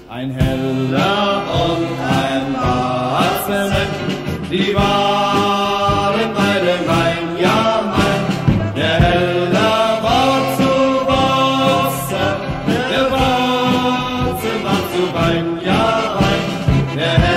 Ein Heller und ein Barzement, die waren bei dem Wein, ja mein. Der Heller war zu Wasser, der Barze war zu Wein, ja mein. Der